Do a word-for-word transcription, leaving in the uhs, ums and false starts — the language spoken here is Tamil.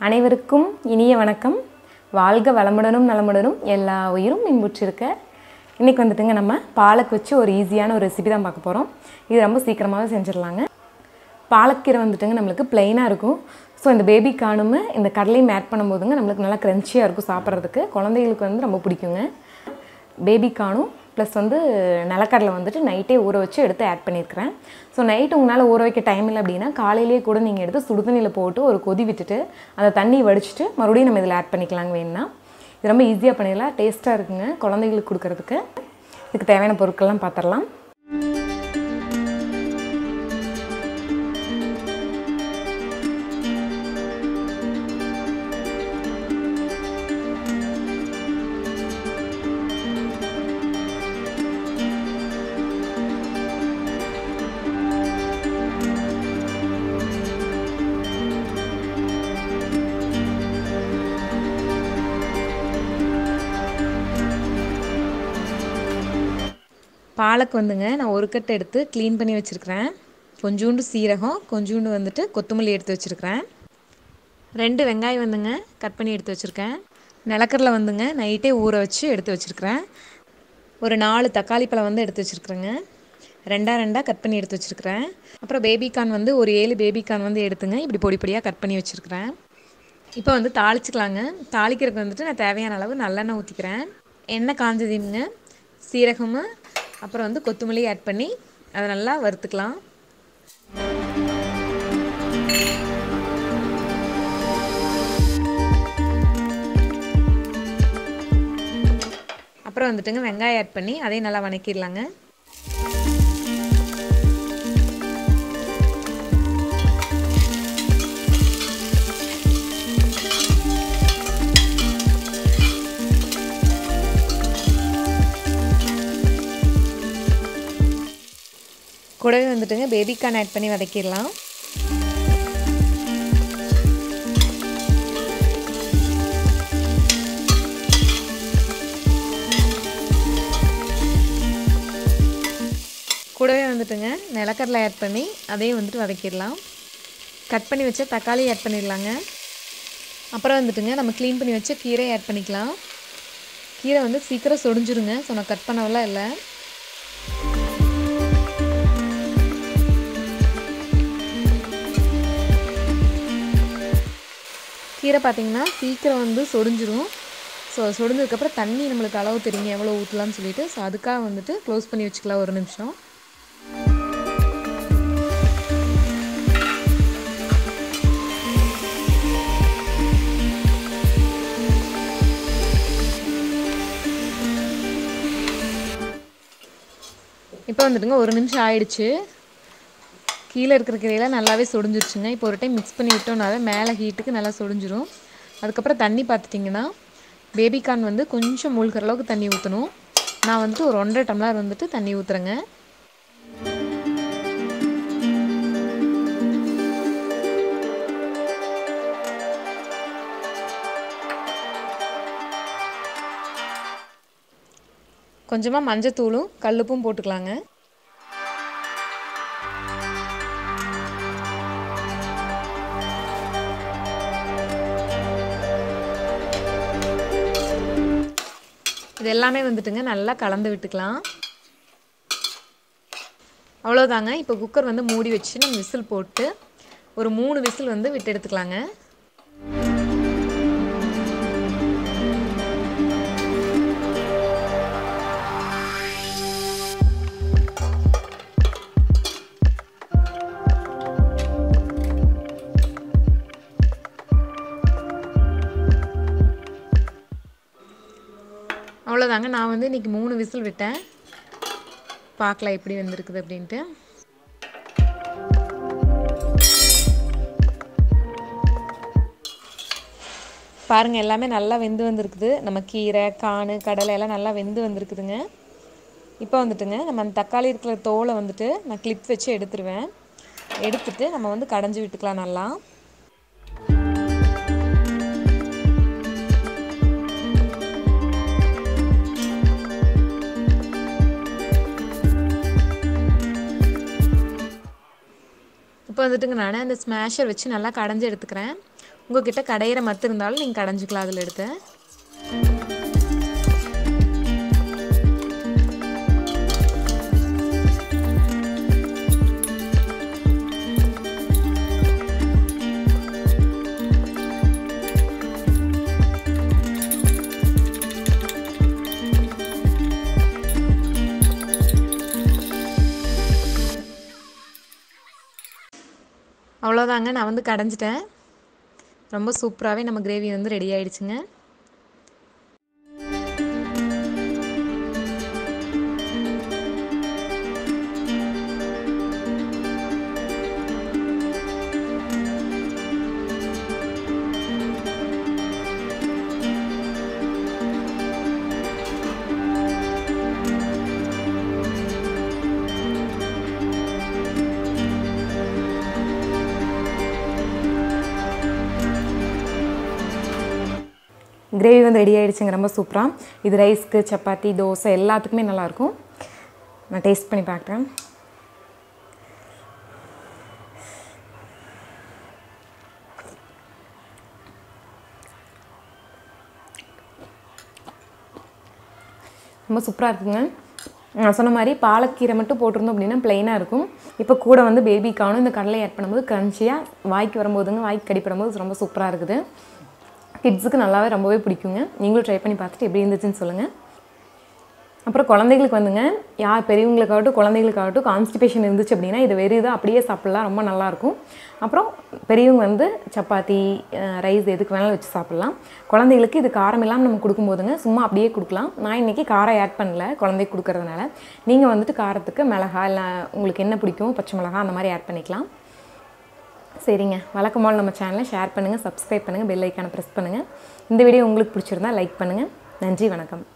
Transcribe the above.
அனைவருக்கும் இனிய வணக்கம். வாழ்க வளமுடனும் நலமுடனும் எல்லா உயிரும் இன்புற்றிருக்க. இன்றைக்கி வந்துட்டுங்க நம்ம பாலக் வச்சு ஒரு ஈஸியான ஒரு ரெசிபி தான் பார்க்க போகிறோம். இது ரொம்ப சீக்கிரமாகவே செஞ்சிடலாங்க. பாலக்கீரை வந்துட்டுங்க நம்மளுக்கு ப்ளைனாக இருக்கும். ஸோ இந்த பேபி கார்னும் இந்த கடலையும் ஆட் பண்ணும்போதுங்க நம்மளுக்கு நல்லா க்ரன்ச்சியாக இருக்கும். சாப்பிட்றதுக்கு குழந்தைகளுக்கு வந்து ரொம்ப பிடிக்குங்க. பேபி கார்னும் ப்ளஸ் வந்து நிலக்கடலை வந்துட்டு நைட்டே ஊற வச்சு எடுத்து ஆட் பண்ணியிருக்கிறேன். ஸோ நைட்டு உங்களால் ஊற வைக்க டைம் இல்லை அப்படின்னா காலையிலேயே கூட நீங்கள் எடுத்து சுடுதண்ணியில் போட்டு ஒரு கொதி விட்டுட்டு அந்த தண்ணி வடிச்சிட்டு மறுபடியும் நம்ம இதில் ஆட் பண்ணிக்கலாங்க. வேணும்னா இது ரொம்ப ஈஸியாக பண்ணிடலாம். டேஸ்ட்டாக இருக்குங்க குழந்தைகளுக்கு கொடுக்கறதுக்கு. இதுக்கு தேவையான பொருட்கள்லாம் பார்த்துடலாம். பாலக் வந்துங்க நான் ஒரு கட்டு எடுத்து க்ளீன் பண்ணி வச்சுருக்கிறேன். கொஞ்சோண்டு சீரகம், கொஞ்சோண்டு வந்துட்டு கொத்தமல்லி எடுத்து வச்சுருக்கிறேன். ரெண்டு வெங்காயம் வந்துங்க கட் பண்ணி எடுத்து வச்சுருக்கேன். நிலக்கடலை வந்துங்க நைட்டே ஊற வச்சு எடுத்து வச்சுருக்கிறேன். ஒரு நாலு தக்காளி பழம் வந்து எடுத்து வச்சுருக்குறேங்க. ரெண்டாக ரெண்டாக கட் பண்ணி எடுத்து வச்சுருக்கிறேன். அப்புறம் பேபிகார்ன் வந்து ஒரு ஏழு பேபிகார்ன் வந்து எடுத்துங்க இப்படி பொடி பொடியாக கட் பண்ணி வச்சுருக்கிறேன். இப்போ வந்து தாளிச்சிக்கலாங்க. தாளிக்கிறதுக்கு வந்துட்டு நான் தேவையான அளவு நல்லெண்ணெய் ஊற்றிக்கிறேன். எண்ணெய் காஞ்சதுங்க சீரகமும் அப்புறம் வந்து கொத்தமல்லி ஆட் பண்ணி அதை நல்லா வறுத்துக்கலாம். அப்புறம் வந்துட்டுங்க வெங்காயம் ஆட் பண்ணி அதையும் நல்லா வணக்கிடலாங்க. கூடவே வந்துட்டுங்க பேபிகார்ன் ஆட் பண்ணி வதக்கிடலாம். கூடவே வந்துட்டுங்க நிலக்கடலை ஆட் பண்ணி அதையும் வந்துட்டு வதக்கிடலாம். கட் பண்ணி வச்ச தக்காளி ஆட் பண்ணிடலாங்க. அப்புறம் வந்துட்டுங்க நம்ம க்ளீன் பண்ணி வச்ச கீரை ஆட் பண்ணிக்கலாம். கீரை வந்து சீக்கிரம் சொடிஞ்சிருங்க. ஸோ நான் கட் பண்ணவெல்லாம் இல்லை. கீரை பார்த்திங்கன்னா சீக்கிரம் வந்து சொடிஞ்சிரும். ஸோ சொடிஞ்சதுக்கப்புறம் தண்ணி நம்மளுக்கு அளவு தெரியுங்க எவ்வளோ ஊற்றலாம்னு சொல்லிட்டு. ஸோ அதுக்காக வந்துட்டு க்ளோஸ் பண்ணி வச்சுக்கலாம் ஒரு நிமிஷம். இப்போ வந்துட்டுங்க ஒரு நிமிஷம் ஆயிடுச்சு. கீழே இருக்கிற கீரையெல்லாம் நல்லாவே சொடிஞ்சிருச்சுங்க. இப்போ ஒரு டைம் மிக்ஸ் பண்ணி விட்டோம்னாவே மேலே ஹீட்டுக்கு நல்லா சொடிஞ்சிரும். அதுக்கப்புறம் தண்ணி பார்த்துட்டிங்கன்னா பேபிகார்ன் வந்து கொஞ்சம் மூழ்கிற அளவுக்கு தண்ணி ஊற்றணும். நான் வந்துட்டு ஒரு ஒன்றரை டம்ளர் வந்துட்டு தண்ணி ஊற்றுறேங்க. கொஞ்சமாக மஞ்சத்தூளும் கல்லுப்பும் போட்டுக்கலாங்க. இது எல்லாமே வந்துட்டுங்க நல்லா கலந்து விட்டுக்கலாம். அவ்வளோதாங்க. இப்போ குக்கர் வந்து மூடி வச்சு நம்ம விசில் போட்டு ஒரு மூணு விசில் வந்து விட்டு எடுத்துக்கலாங்க. அவ்வளோதாங்க. நான் வந்து இன்றைக்கி மூணு விசில் விட்டேன். பார்க்கலாம் எப்படி வந்திருக்குது அப்படின்ட்டு. பாருங்கள் எல்லாமே நல்லா வெந்து வந்திருக்குது. நம்ம கீரை காணு கடலை எல்லாம் நல்லா வெந்து வந்திருக்குதுங்க. இப்போ வந்துட்டுங்க நம்ம அந்த தக்காளி இருக்கிற தோலை வந்துட்டு நான் கிளிப் வச்சு எடுத்துருவேன். எடுத்துட்டு நம்ம வந்து கடைஞ்சி விட்டுக்கலாம் நல்லா. இப்போ வந்துட்டுங்க நான் அந்த ஸ்மாஷர் வச்சு நல்லா கடைஞ்சி எடுத்துக்கிறேன். உங்ககிட்ட கடையிற மத்து இருந்தாலும் நீங்கள் கடைஞ்சிக்கலாம் அதில் எடுத்து. அவ்வளோதாங்க, நான் வந்து கடைஞ்சிட்டேன். ரொம்ப சூப்பராகவே நம்ம கிரேவி வந்து ரெடி ஆயிடுச்சுங்க. கிரேவி வந்து ரெடி ஆகிடுச்சுங்க, ரொம்ப சூப்பராக. இது ரைஸ்க்கு, சப்பாத்தி, தோசை எல்லாத்துக்குமே நல்லாயிருக்கும். நான் டேஸ்ட் பண்ணி பார்க்குறேன். ரொம்ப சூப்பராக இருக்குங்க. நான் சொன்ன மாதிரி பாலக்கீரை மட்டும் போட்டிருந்தோம் அப்படின்னா ப்ளைனாக இருக்கும். இப்போ கூட வந்து பேபிகார்னும் இந்த கடலை ஆட் பண்ணும்போது க்ரன்ச்சியாக வாய்க்கு வரும்போதுங்க, வாய்க்கு கடிப்படும்போது ரொம்ப சூப்பராக இருக்குது. கிட்ஸுக்கு நல்லாவே ரொம்பவே பிடிக்குங்க. நீங்களும் ட்ரை பண்ணி பார்த்துட்டு எப்படி இருந்துச்சுன்னு சொல்லுங்கள். அப்புறம் குழந்தைகளுக்கு வந்துங்க, யார் பெரியவங்களுக்காகட்டும் குழந்தைகளுக்காகட்டும் கான்ஸ்டிபேஷன் இருந்துச்சு அப்படின்னா இது வெறும் இதாக அப்படியே சாப்பிட்லாம், ரொம்ப நல்லாயிருக்கும். அப்புறம் பெரியவங்க வந்து சப்பாத்தி, ரைஸ் எதுக்கு வேணாலும் வச்சு சாப்பிட்லாம். குழந்தைகளுக்கு இது காரம் இல்லாமல் நம்ம கொடுக்கும்போதுங்க சும்மா அப்படியே கொடுக்கலாம். நான் இன்றைக்கி காரம் ஆட் பண்ணல குழந்தைக்கு கொடுக்கறதுனால. நீங்கள் வந்துட்டு காரத்துக்கு மிளகா இல்லை உங்களுக்கு என்ன பிடிக்கும், பச்சை மிளகா அந்த மாதிரி ஆட் பண்ணிக்கலாம். சரிங்க, வழக்கம் போல் நம்ம சேனலை ஷேர் பண்ணுங்கள், சப்ஸ்கிரைப் பண்ணுங்கள், பெல் ஐக்கானை ப்ரெஸ் பண்ணுங்கள். இந்த வீடியோ உங்களுக்கு பிடிச்சிருந்தா லைக் பண்ணுங்கள். நன்றி, வணக்கம்.